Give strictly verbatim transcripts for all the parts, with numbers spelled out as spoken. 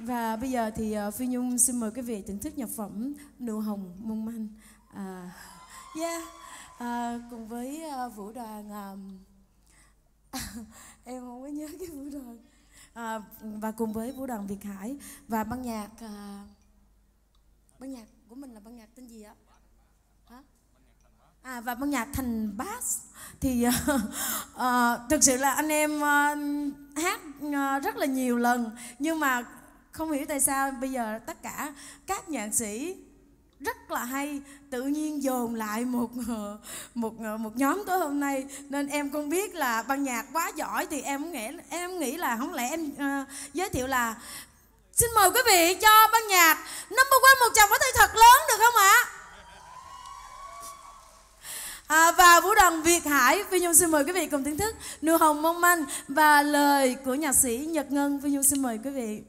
Và bây giờ thì uh, Phi Nhung xin mời quý vị thưởng thức nhạc phẩm Nụ Hồng Mong Manh. uh, Yeah, uh, cùng với uh, vũ đoàn uh, em không có nhớ cái vũ đoàn uh, và cùng với vũ đoàn Việt Hải và ban nhạc uh, ban nhạc của mình là ban nhạc tên gì ạ? Hả? À, và ban nhạc Thành Bass. Thì uh, uh, thực sự là anh em uh, hát uh, rất là nhiều lần, nhưng mà không hiểu tại sao bây giờ tất cả các nhạc sĩ rất là hay tự nhiên dồn lại một một một nhóm tối hôm nay, nên em không biết là ban nhạc quá giỏi thì em nghĩ em nghĩ là không lẽ em uh, giới thiệu là xin mời quý vị cho ban nhạc number one một tràng pháo tay thật lớn được không ạ? À, và vũ đoàn Việt Hải, Phi Nhung xin mời quý vị cùng thưởng thức Nụ Hồng Mong Manh và lời của nhạc sĩ Nhật Ngân. Phi Nhung xin mời quý vị.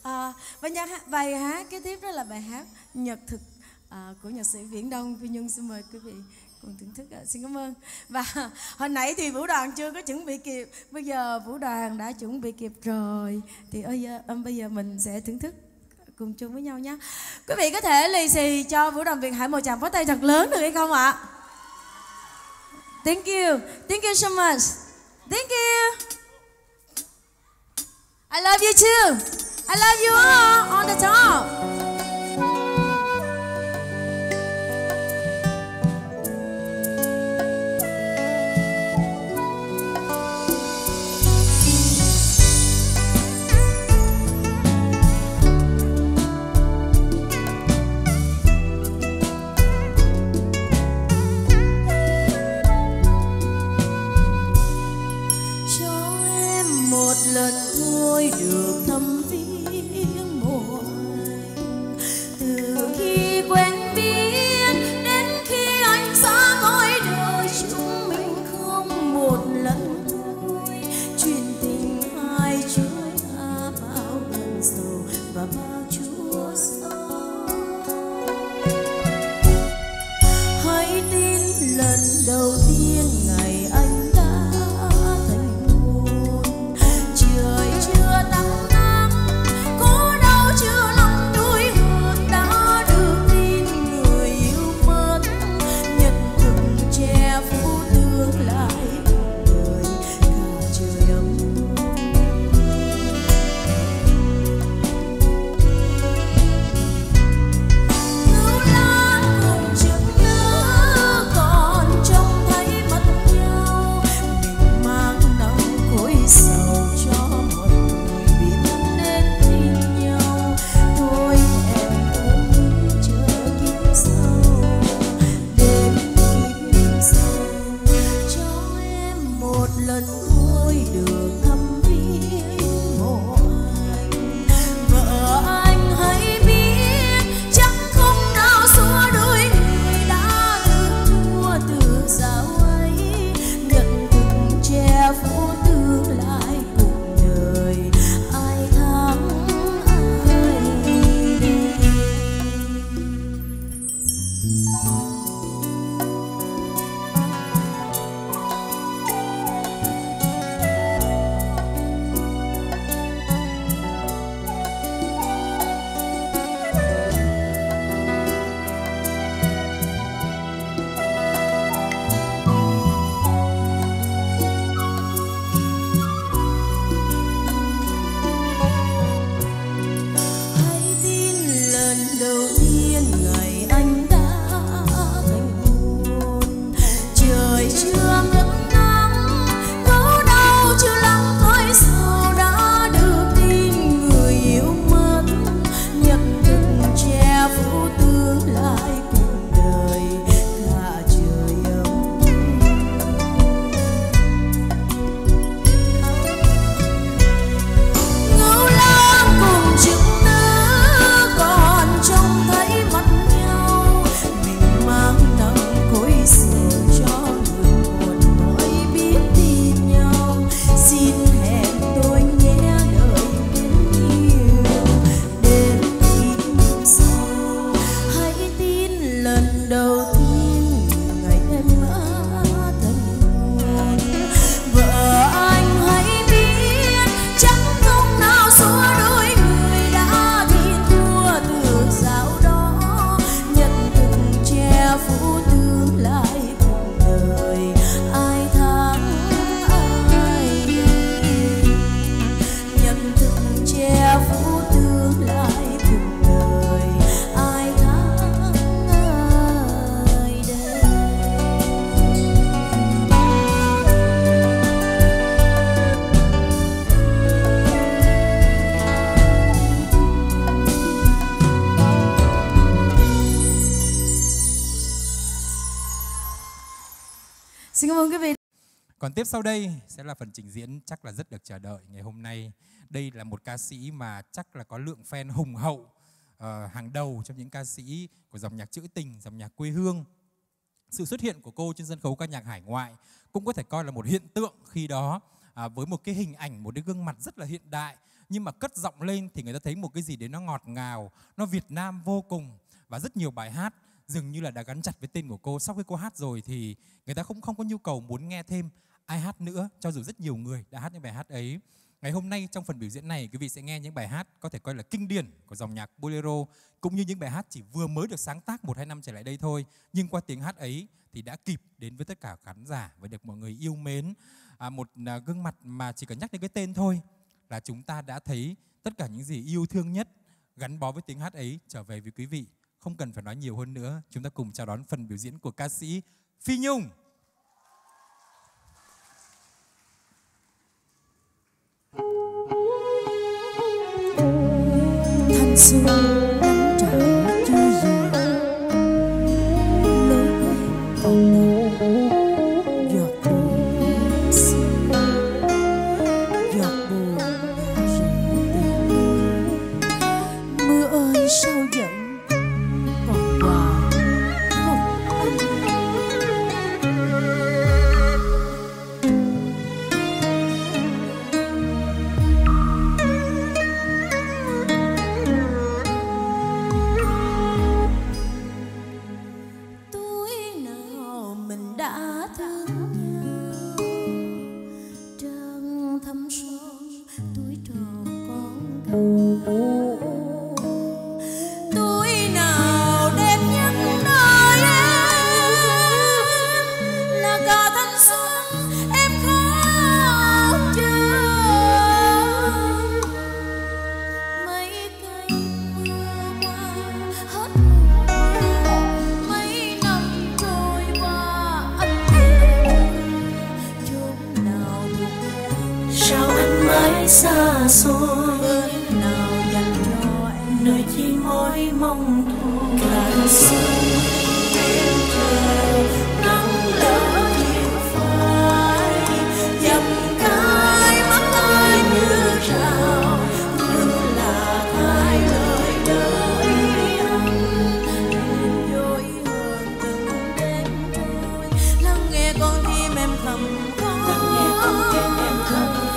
À, và nhà hát, bài hát kế tiếp đó là bài hát Nhật Thực à, của nhạc sĩ Viễn Đông. Phi Nhung xin mời quý vị cùng thưởng thức. À, xin cảm ơn. Và hồi nãy thì vũ đoàn chưa có chuẩn bị kịp, bây giờ vũ đoàn đã chuẩn bị kịp rồi. Thì ơi, um, bây giờ mình sẽ thưởng thức cùng chung với nhau nhé. Quý vị có thể lì xì cho vũ đoàn Việt Hải một tràng pháo tay thật lớn được hay không ạ? Thank you, thank you so much. Thank you. I love you too. I love you all on the top. Lần thôi được thăm viếng mộ anh, từ khi quen biết đến khi anh xa cõi đời, chúng mình không một lần thôi. Chuyện tình hai chúng ta bao lần sầu và bao chua xót. Hãy tin lần đầu tiên ngày anh Xin cảm ơn quý vị. Còn tiếp sau đây sẽ là phần trình diễn chắc là rất được chờ đợi ngày hôm nay. Đây là một ca sĩ mà chắc là có lượng fan hùng hậu, uh, hàng đầu trong những ca sĩ của dòng nhạc trữ tình, dòng nhạc quê hương. Sự xuất hiện của cô trên sân khấu ca nhạc hải ngoại cũng có thể coi là một hiện tượng khi đó, uh, với một cái hình ảnh, một cái gương mặt rất là hiện đại, nhưng mà cất giọng lên thì người ta thấy một cái gì đấy nó ngọt ngào, nó Việt Nam vô cùng. Và rất nhiều bài hát dường như là đã gắn chặt với tên của cô. Sau khi cô hát rồi thì người ta không không có nhu cầu muốn nghe thêm ai hát nữa, cho dù rất nhiều người đã hát những bài hát ấy. Ngày hôm nay trong phần biểu diễn này, quý vị sẽ nghe những bài hát có thể coi là kinh điển của dòng nhạc bolero, cũng như những bài hát chỉ vừa mới được sáng tác một hai năm trở lại đây thôi, nhưng qua tiếng hát ấy thì đã kịp đến với tất cả khán giả và được mọi người yêu mến. À, một à, gương mặt mà chỉ cần nhắc đến cái tên thôi là chúng ta đã thấy tất cả những gì yêu thương nhất gắn bó với tiếng hát ấy trở về với quý vị. Không cần phải nói nhiều hơn nữa, chúng ta cùng chào đón phần biểu diễn của ca sĩ Phi Nhung. Thanh xuân nắng trải chưa gì, lối quen còn đâu, giọt buồn xưa, giọt buồn ngả rẽ tìm. Mưa ơi sao giận còn quà không anh. Xa xôi nào dành cho em nơi chỉ mối mong thôi. Cả xuân em chờ nắng lỡ chiều phai, dầm cay mắt ai như rào, như là hai lời đợi anh. Em dối hơn từng đêm trôi, lắng nghe con tim em thầm khóc, lắng nghe con tim em thầm khóc.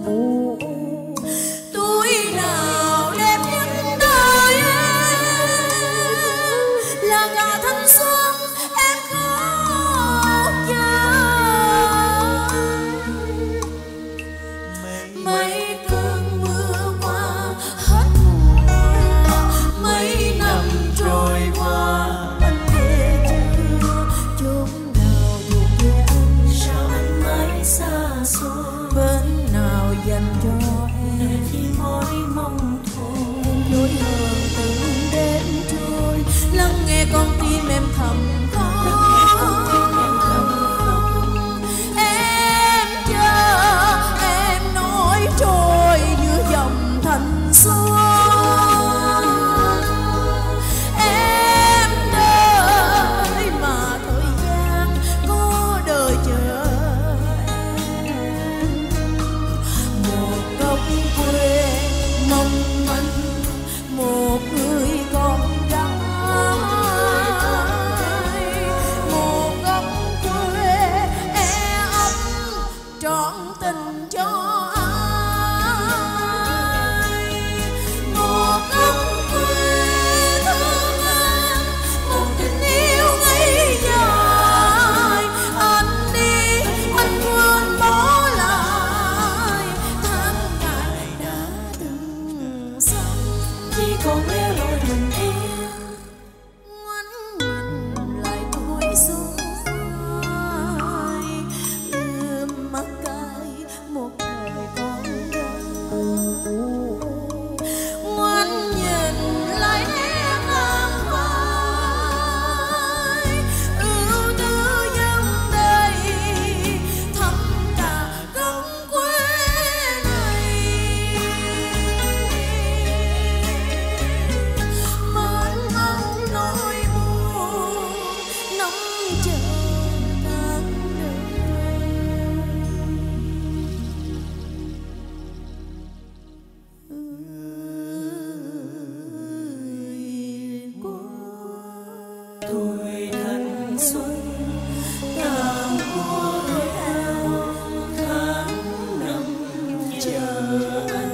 Tuổi nào đẹp nhất đời em con tim em thầm khóc. Em chờ em nói trôi như dòng thanh xuân. Em đợi mà thời gian có đời chờ em. Một góc quê mong manh, một người con gái, một góc quê e ấm trọn tình cho ai. Một góc quê thương anh, một tình yêu ngây dài. Anh đi anh quên bỏ lại tháng ngày đã từng sống, chỉ còn lẻ loi mình em. Ngoảnh nhìn lại tuổi xuân phai, ươm mắt cay một thời con gái. Ngoảnh nhìn lại nét ngang vai, ưu tư dâng đầy thăm cả góc quê này. Mênh mông nỗi buồn nóng chờ tháng đời. Ơi qua tuổi thanh xuân tàn qua theo tháng năm chờ anh.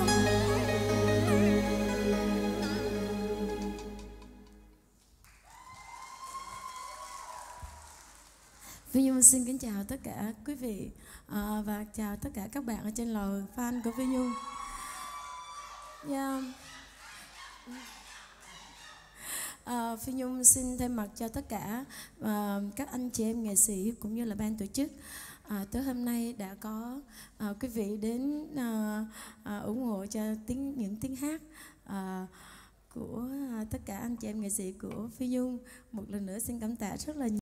Phi Nhung xin kính chào tất cả quý vị à, và chào tất cả các bạn ở trên lầu fan của Phi Nhung. Yeah. À, Phi Nhung xin thay mặt cho tất cả à, các anh chị em nghệ sĩ cũng như là ban tổ chức à, tới hôm nay đã có à, quý vị đến à, à, ủng hộ cho tiếng những tiếng hát à, của à, tất cả anh chị em nghệ sĩ của Phi Nhung. Một lần nữa xin cảm tạ rất là nhiều.